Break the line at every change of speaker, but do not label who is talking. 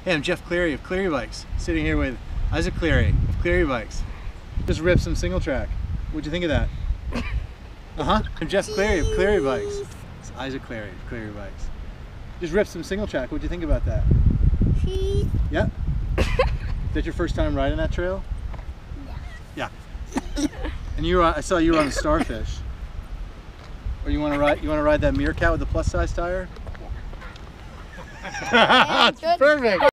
Hey, I'm Jeff Cleary of Cleary Bikes, sitting here with Isaac Cleary of Cleary Bikes. Just ripped some single track. What'd you think of that? I'm Jeff Cleary of Cleary Bikes. It's Isaac Cleary of Cleary Bikes. Just ripped some single track. What'd you think about that?
Cheese.
Yeah? Is that your first time riding that trail? Yeah. And I saw you were on a Starfish. Or you want to ride that Meerkat with the plus size tire? Yeah. Perfect.